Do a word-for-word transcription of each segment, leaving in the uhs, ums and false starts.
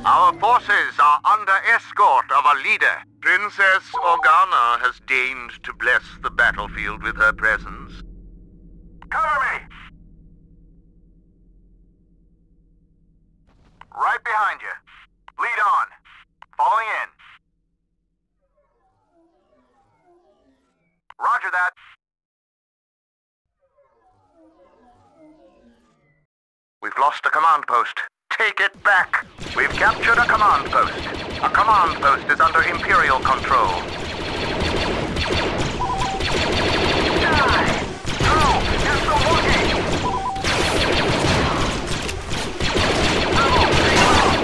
Our forces are under escort of a leader. Princess Organa has deigned to bless the battlefield with her presence. Cover me! Right behind you. Lead on. Falling in. Roger that. We've lost a command post. Take it back. We've captured a command post. A command post is under Imperial control. Die! No! You're so lucky! Rebel, take him out!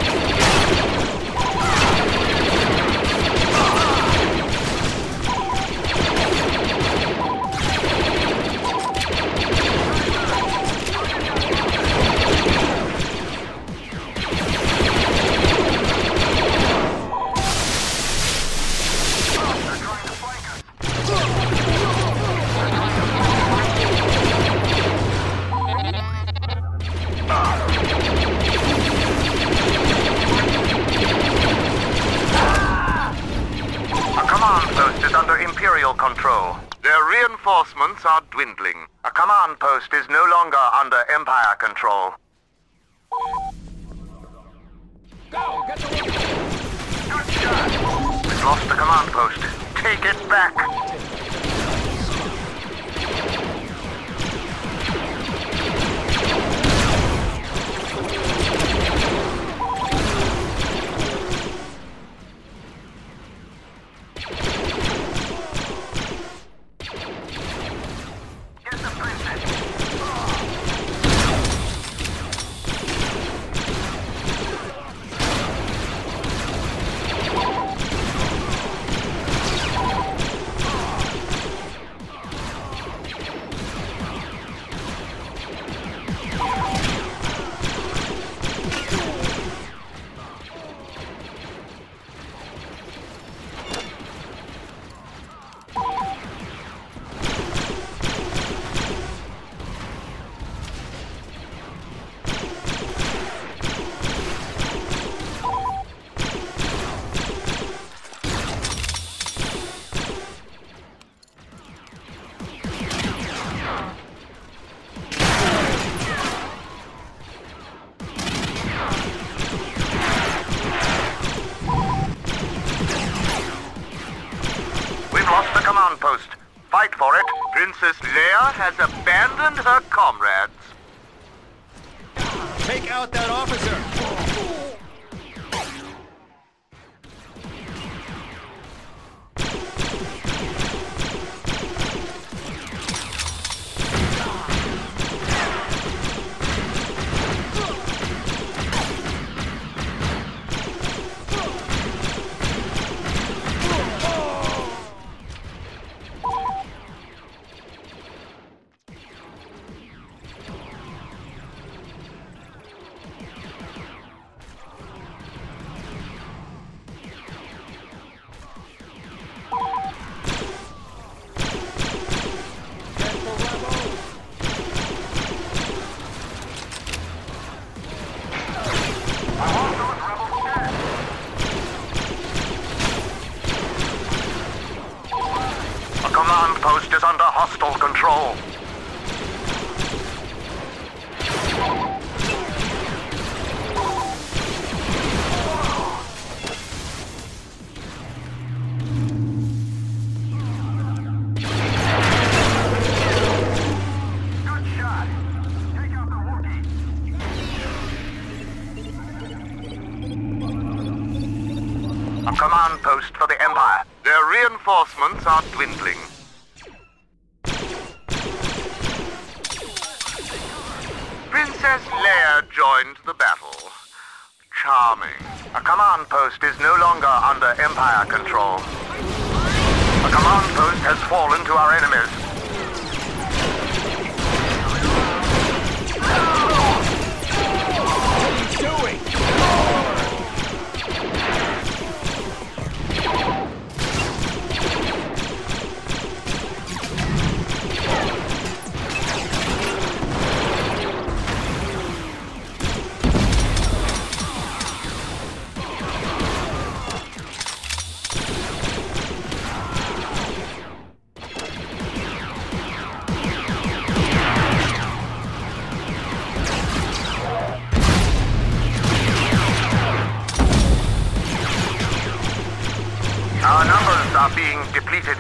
Control. Their reinforcements are dwindling. A command post is no longer under Empire control. Go! Get the weapon! Good shot! We've lost the command post. Take it back! Fight for it. Princess Leia has abandoned her comrades. Take out that officer! Command post is under hostile control. Good shot. Take out the Wookiee. A command post for the Empire. Their reinforcements are dwindling. Princess Leia joined the battle. Charming. A command post is no longer under Empire control. A command post has fallen to our enemies. What are you doing? depleted.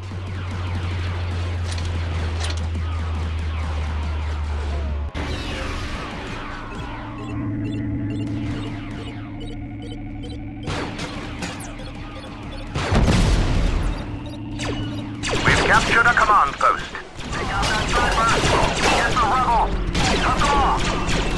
We've captured a command post. Take out that sniper! Get the rebel! Cut them off!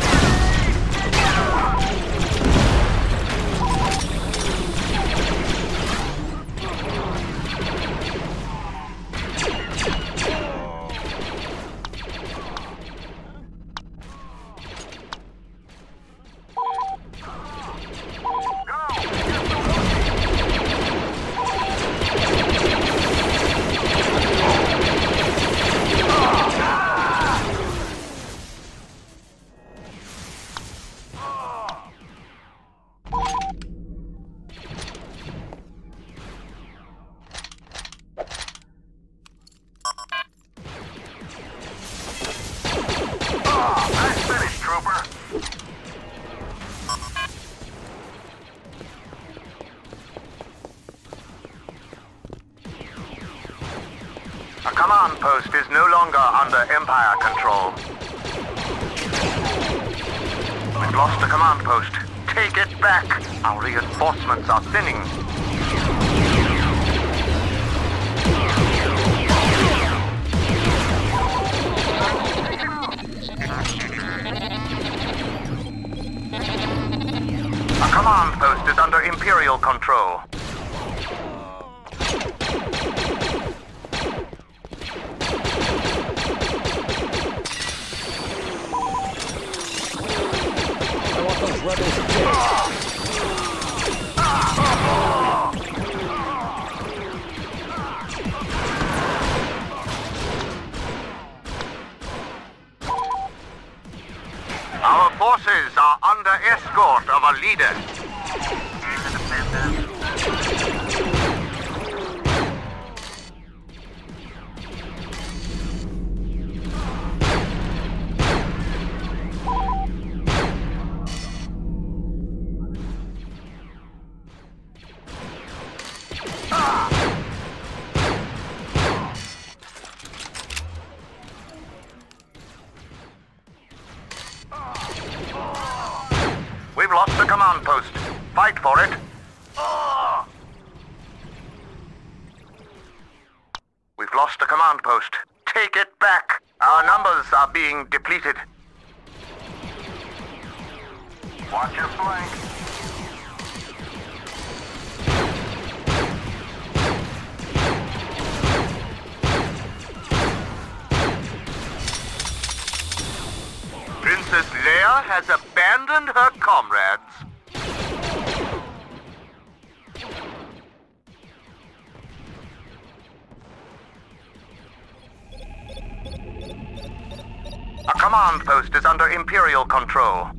A command post is no longer under Empire control. We've lost a command post. Take it back. Our reinforcements are thinning. A command post is under Imperial control. Rebels dead. Our forces are under escort of a leader. We've lost the command post. Fight for it. We've lost the command post. Take it back. Our numbers are being depleted. Watch your flank. Princess Leia has abandoned her comrades. A command post is under Imperial control.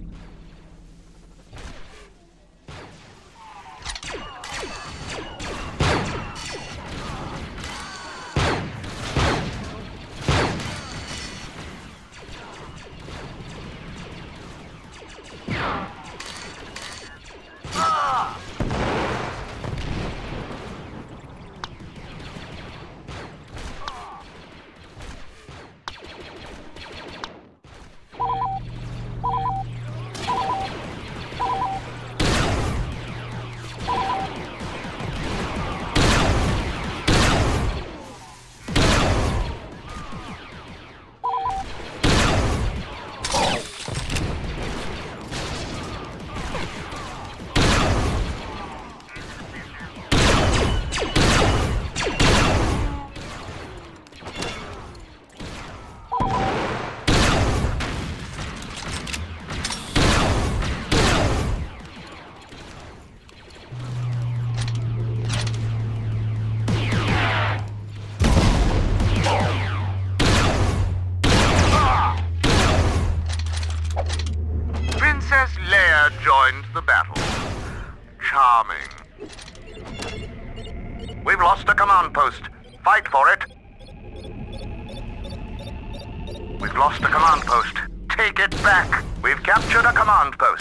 Princess Leia joined the battle. Charming. We've lost a command post. Fight for it. We've lost a command post. Take it back. We've captured a command post.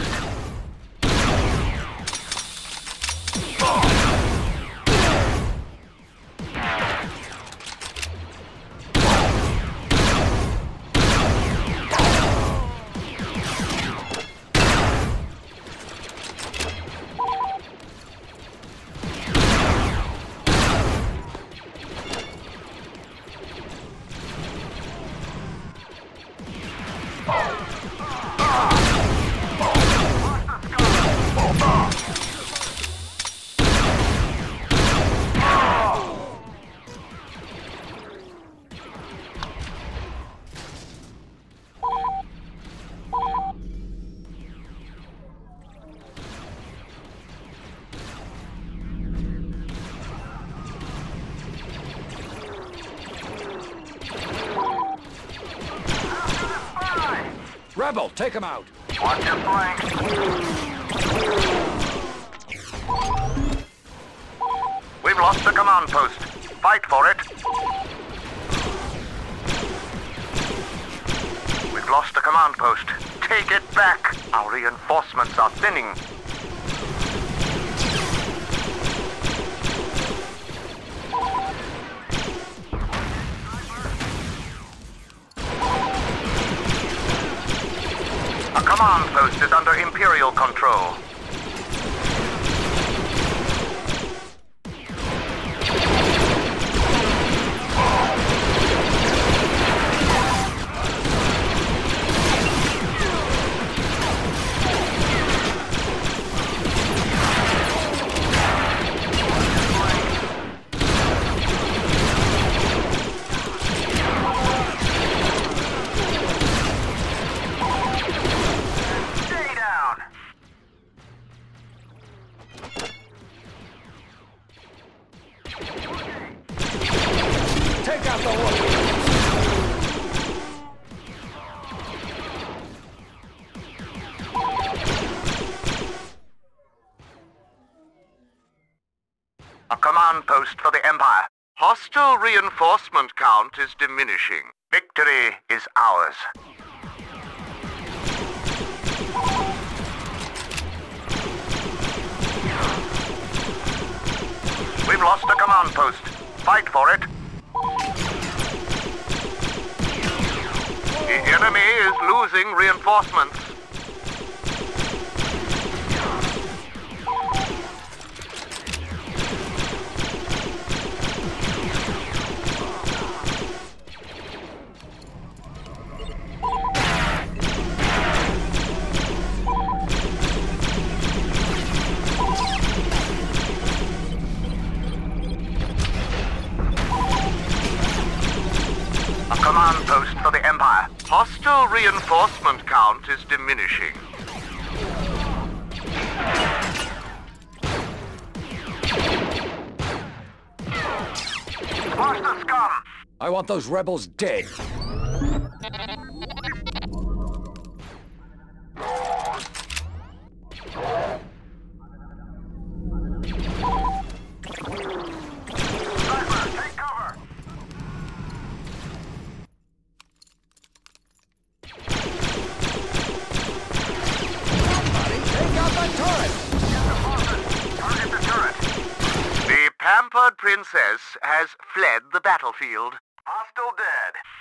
rebel! Take him out! Watch your flank. We've lost the command post. Fight for it. We've lost the command post. Take it back. Our reinforcements are thinning. A command post is under Imperial control. Take out the warriors! A command post for the Empire. Hostile reinforcement count is diminishing. Victory is ours. We've lost a command post. Fight for it. The enemy is losing reinforcements. A command post for the Empire. Hostile reinforcement count is diminishing. Squash the scum! I want those rebels dead. The pampered princess has fled the battlefield. Hostile dead.